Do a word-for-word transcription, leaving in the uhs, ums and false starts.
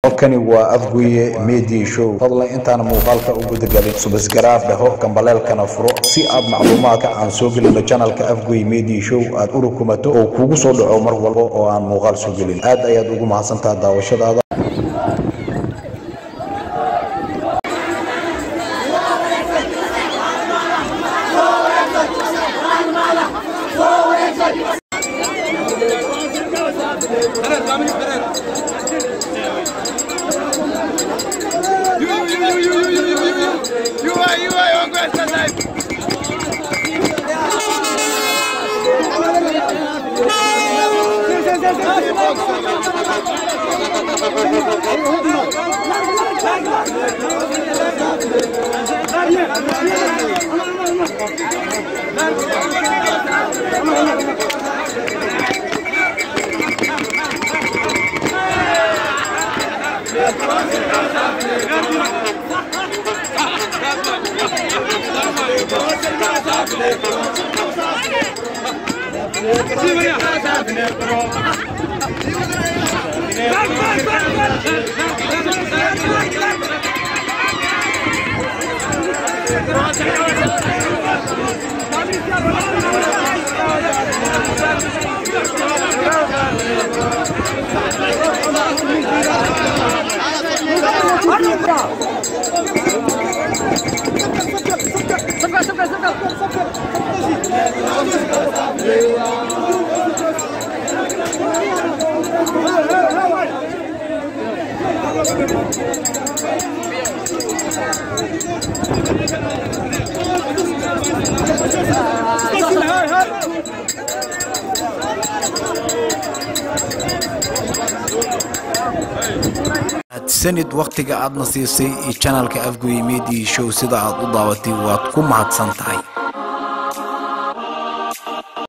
halkani waa afguye media show fadlan intaan muuqaalka ugu dagalin subscribe dhaho kambalelkana furo si aad macluumaadka aan soo gelino channelka afguye media show aad u rukumato oo kugu soo dhaco mar walba oo aan muuqaal soo gelin aad ayaad ugu mahadsantahay daawashadaada سند وقتك عاد نصيصي channelka afguye media show sida aad u daawatay waad ku mahadsantahay